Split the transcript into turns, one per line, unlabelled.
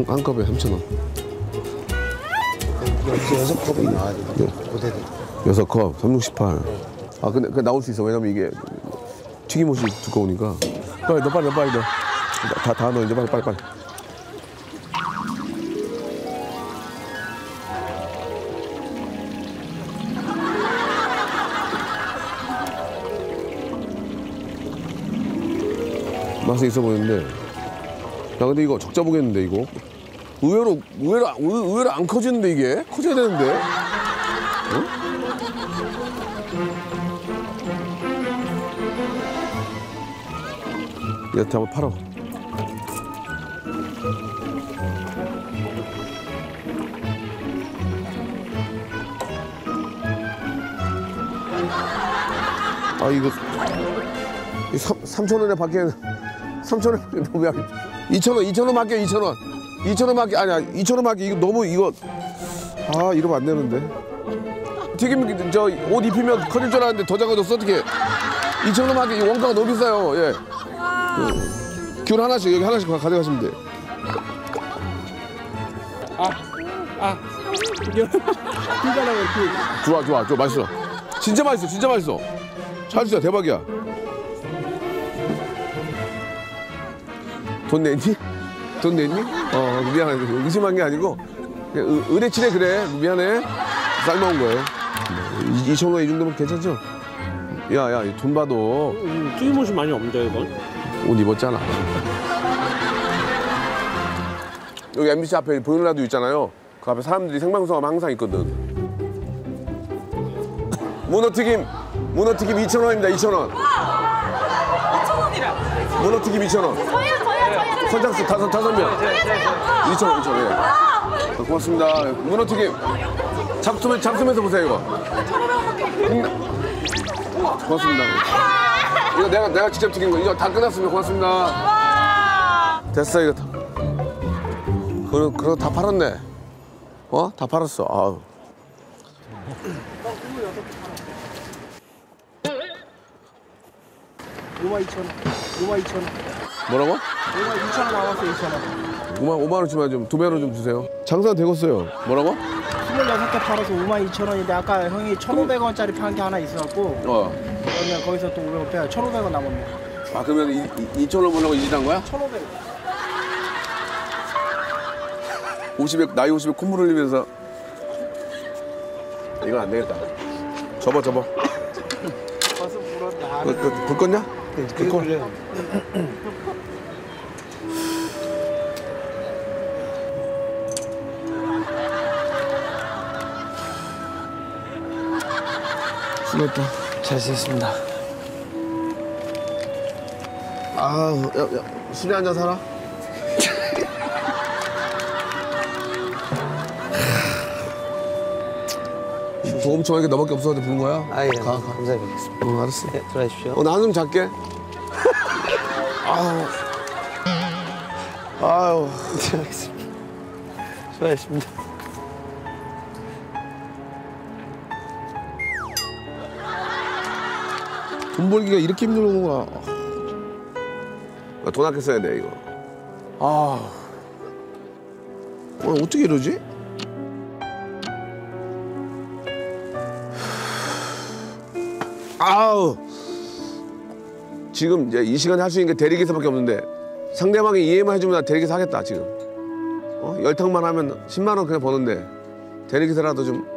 한 컵에 3,000원.
여섯 컵이 나와야 돼. 고대로.
6컵 368. 아 근데 그 나올 수 있어. 왜냐면 이게 튀김옷이 두꺼우니까. 빨리 넣어. 다 넣어 이제 빨리. 맛은 있어 보이는데. 나 근데 이거 적자 보겠는데 이거. 의외로 안 커지는데 이게 커져야 되는데. 어? 여태 한번 팔어. 아 이거 3,000원에 밖에 3,000원에 뭐야? 2,000원 밖에 2,000원. 2,000원 밖에 아니야. 2,000원 밖에 이거 너무 이거 아 이러면 안 되는데. 튀김 저 옷 입히면 커질 줄 알았는데 더 작아졌어 어떻게? 2,000원 밖에 이 원가가 너무 비싸요. 예. 귤 하나씩 여기 하나씩 가져가시면 돼. 좋아 맛있어. 진짜 맛있어. 찰수야 대박이야. 돈 냈니? 미안해. 의심한 게 아니고 의뢰치래 그래. 미안해. 삶아온 거예요. 2,000원 이 정도면 괜찮죠? 야, 돈 받아.
튀김옷이 많이 없는데 이건?
옷 입었잖아. 여기 MBC 앞에 보이는 라디오 있잖아요. 그 앞에 사람들이 생방송하면 항상 있거든. 문어튀김 2,000원입니다. 2,000원.
2,000원이래.
문어튀김 2,000원.
저요.
선착순 5명. 2,000원. 예. 고맙습니다. 문어튀김. 잡수면서 보세요 이거. 고맙습니다. 이거 내가 직접 튀긴 거. 이거 다 끝났습니다. 고맙습니다. 됐어 이거 다. 그거 다 팔았네. 다 팔았어. 아우. 뭐라고?
52,000원 나왔어.
5만 원치만 좀 2배로 좀 주세요. 장사 되겠어요. 뭐라고?
26개 팔아서 52,000원인데 아까 형이 1,500원짜리 판 게 하나 있어갖고 그러면 거기서 또 500원 빼야 1,500원 남았네.
아 그러면 2,000원 벌려고 이 짓 한 거야?
1,500원.
50에 나이 50에 콧물 흘리면서 이건 안 되겠다. 접어.
가서 물었다.
불 껐냐?
불 꺼.
수고했다.
잘 쓰겠습니다.
아우, 야, 술이 한잔 사라. 도움청하게 너밖에 없어서 부른 거야?
아, 예. 감사드리겠습니다.
알았어.
네, 들어가십시오.
나는 좀 잘게. 아유.
들어가겠습니다. 수고하셨습니다.
돈 벌기가 이렇게 힘든 거구나. 돈 아껴 써야 돼, 이거. 어떻게 이러지? 아우. 지금 이제 이 시간에 할 수 있는 게 대리기사밖에 없는데 상대방이 이해만 해주면 나 대리기사 하겠다, 지금. 열탕만 하면 10만 원 그냥 버는데 대리기사라도 좀